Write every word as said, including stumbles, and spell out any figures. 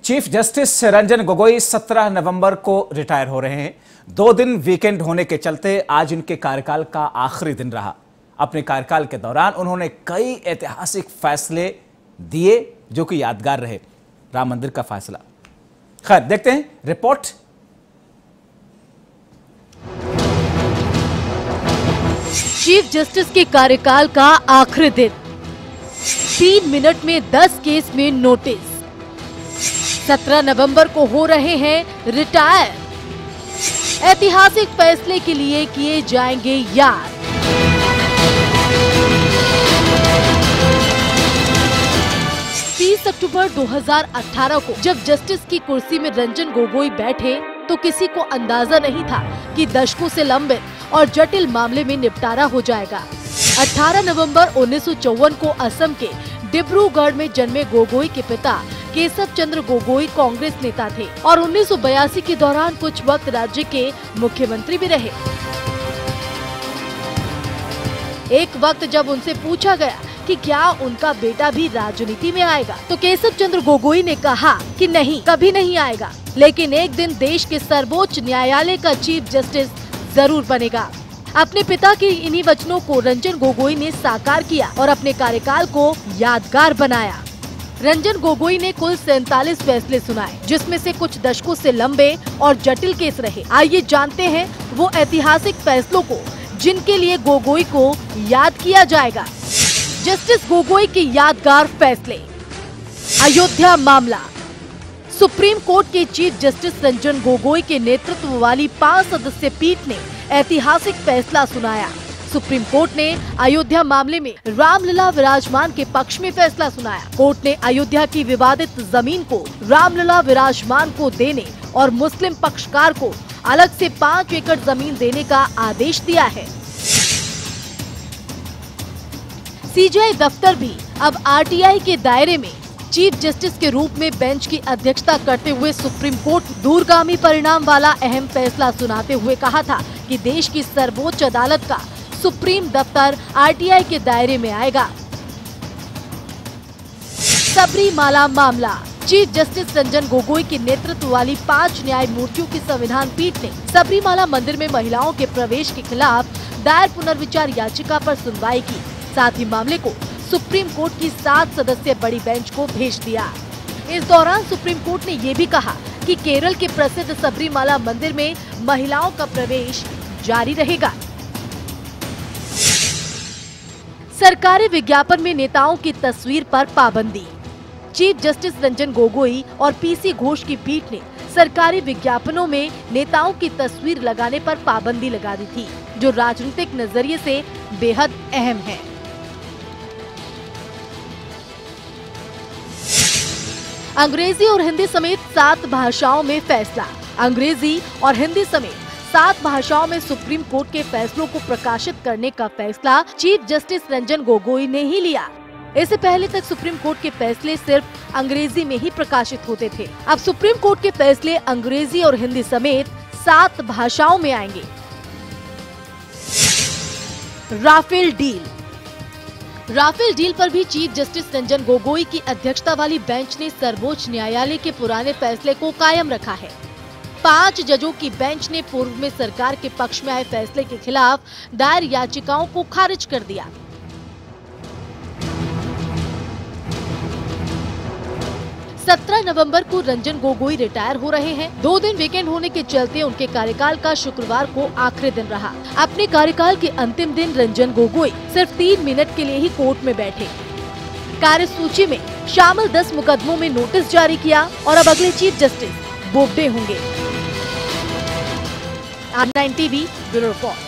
Chief justice Ranjan Gogoi सत्रह नवंबर को retire हो रहे हैं। दो दिन वीकेंड होने के चलते आज उनके कार्यकाल का आखिरी दिन रहा। अपने कार्यकाल के दौरान उन्होंने कई ऐतिहासिक फैसले दिए जो कि यादगार रहे। राम मंदिर का फैसला, खैर देखते हैं रिपोर्ट। चीफ जस्टिस के कार्यकाल का आखिरी दिन, तीन मिनट में दस केस में नोटिस। सत्रह नवंबर को हो रहे हैं रिटायर। ऐतिहासिक फैसले के लिए किए जाएंगे याद। तीस अक्टूबर दो हज़ार अठारह को जब जस्टिस की कुर्सी में रंजन गोगोई बैठे तो किसी को अंदाजा नहीं था कि दशकों से लंबे और जटिल मामले में निपटारा हो जाएगा। अठारह नवंबर उन्नीस सौ चौवन को असम के डिब्रूगढ़ में जन्मे गोगोई के पिता केशव चंद्र गोगोई कांग्रेस नेता थे और उन्नीस सौ बयासी के दौरान कुछ वक्त राज्य के मुख्यमंत्री भी रहे। एक वक्त जब उनसे पूछा गया कि क्या उनका बेटा भी राजनीति में आएगा तो केशव चंद्र गोगोई ने कहा कि नहीं, कभी नहीं आएगा, लेकिन एक दिन देश के सर्वोच्च न्यायालय का चीफ जस्टिस जरूर बनेगा। अपने पिता के इन्हीं वचनों को रंजन गोगोई ने साकार किया और अपने कार्यकाल को यादगार बनाया। रंजन गोगोई ने कुल सैंतालीस फैसले सुनाए, जिसमें से कुछ दशकों से लंबे और जटिल केस रहे। आइए जानते हैं वो ऐतिहासिक फैसलों को जिनके लिए गोगोई को याद किया जाएगा। जस्टिस गोगोई के यादगार फैसले। अयोध्या मामला। सुप्रीम कोर्ट के चीफ जस्टिस रंजन गोगोई के नेतृत्व वाली पांच सदस्यीय पीठ ने ऐतिहासिक फैसला सुनाया। सुप्रीम कोर्ट ने अयोध्या मामले में रामलला विराजमान के पक्ष में फैसला सुनाया। कोर्ट ने अयोध्या की विवादित जमीन को रामलला विराजमान को देने और मुस्लिम पक्षकार को अलग से पाँच एकड़ जमीन देने का आदेश दिया है। सीजेआई दफ्तर भी अब आरटीआई के दायरे में चीफ जस्टिस के रूप में बेंच की अध्यक्षता करते हुए सुप्रीम कोर्ट दूरगामी परिणाम वाला अहम फैसला सुनाते हुए कहा था कि देश की सर्वोच्च अदालत का सुप्रीम दफ्तर आरटीआई के दायरे में आएगा। सबरीमाला मामला। चीफ जस्टिस रंजन गोगोई के नेतृत्व वाली पांच न्यायमूर्तियों की संविधान पीठ ने सबरीमाला मंदिर में महिलाओं के प्रवेश के खिलाफ दायर पुनर्विचार याचिका पर सुनवाई की। साथ ही मामले को सुप्रीम कोर्ट की सात सदस्यीय बड़ी बेंच को भेज दिया। इस दौरान सुप्रीम कोर्ट ने ये भी कहा कि केरल के प्रसिद्ध सबरीमाला मंदिर में महिलाओं का प्रवेश जारी रहेगा। सरकारी विज्ञापन में नेताओं की तस्वीर पर पाबंदी। चीफ जस्टिस रंजन गोगोई और पीसी घोष की पीठ ने सरकारी विज्ञापनों में नेताओं की तस्वीर लगाने पर पाबंदी लगा दी थी, जो राजनीतिक नजरिए से बेहद अहम है। अंग्रेजी और हिंदी समेत सात भाषाओं में फैसला। अंग्रेजी और हिंदी समेत सात भाषाओं में सुप्रीम कोर्ट के फैसलों को प्रकाशित करने का फैसला चीफ जस्टिस रंजन गोगोई ने ही लिया। इससे पहले तक सुप्रीम कोर्ट के फैसले सिर्फ अंग्रेजी में ही प्रकाशित होते थे। अब सुप्रीम कोर्ट के फैसले अंग्रेजी और हिंदी समेत सात भाषाओं में आएंगे। Rafale deal. राफेल डील पर भी चीफ जस्टिस रंजन गोगोई की अध्यक्षता वाली बेंच ने सर्वोच्च न्यायालय के पुराने फैसले को कायम रखा है। पांच जजों की बेंच ने पूर्व में सरकार के पक्ष में आए फैसले के खिलाफ दायर याचिकाओं को खारिज कर दिया। सत्रह नवंबर को रंजन गोगोई रिटायर हो रहे हैं। दो दिन वीकेंड होने के चलते उनके कार्यकाल का शुक्रवार को आखिरी दिन रहा। अपने कार्यकाल के अंतिम दिन रंजन गोगोई सिर्फ तीन मिनट के लिए ही कोर्ट में बैठे। कार्यसूची में शामिल दस मुकदमों में नोटिस जारी किया और अब अगले चीफ जस्टिस बोबडे होंगे। R nine TV bureau report.